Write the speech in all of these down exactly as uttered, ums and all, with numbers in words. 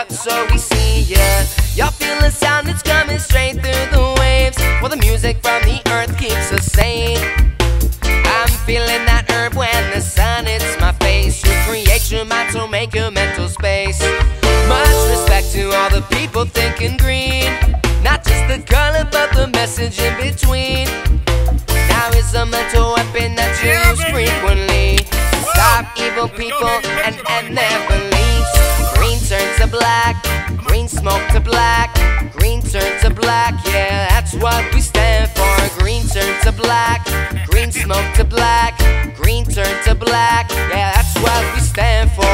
up so we see ya. Y'all feel the sound that's coming straight through the waves. Well, the music from the earth keeps us sane. I'm feeling that herb when the sun hits my face. You create your mind, so make a mental space. Much respect to all the people thinking green. Not just the color, but the message in between. Now is a mental weapon that you use frequently to stop evil people and end their beliefs. Green turns to black, green smoke to black, green turns to black, yeah, that's what we stand for. Green turns to black, green smoke to black, green turns to black, yeah, that's what we stand for.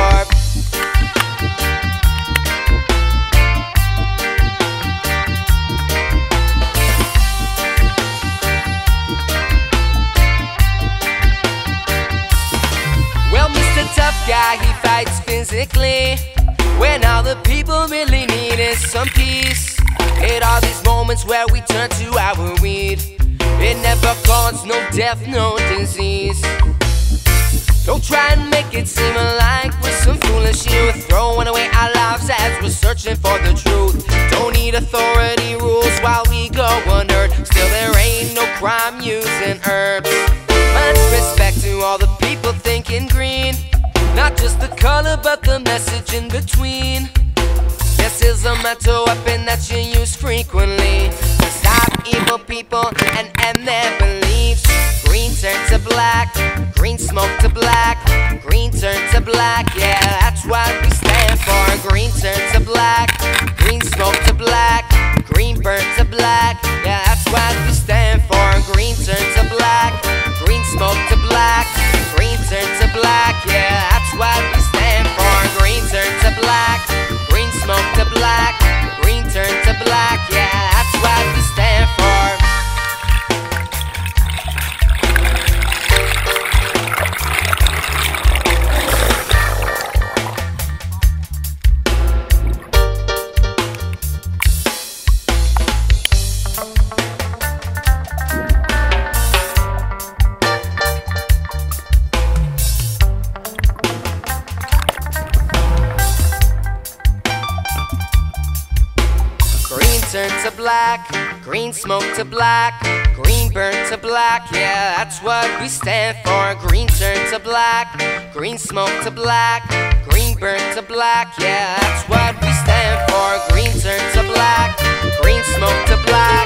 Tough guy, he fights physically when all the people really need is some peace. At all these moments where we turn to our weed, it never caused no death, no disease. Don't try and make it seem like we're some foolish youth, throwing away our lives as we're searching for the truth. Don't need authority rules while we go unheard. Still there ain't no crime using herbs. Much respect to all the people thinking green. Not just the color, but the message in between. This is a mental weapon that you use frequently to stop evil people and end their beliefs. Green turn to black, green smoke to black, green turn to black, yeah, that's what we stand for. Green turn to black, green smoke to black, green burn to black, yeah, that's what we stand for. Green turn to black, green smoke to black, green turn to black, yeah, that's what we stand for. Green turn to black, green smoke to black, green turn to black, yeah, that's what we stand for. Turn to black, green smoke to black, green burn to black, yeah, that's what we stand for. Green turn to black, green smoke to black, green burn to black, yeah, that's what we stand for. Green turn to black, green smoke to black.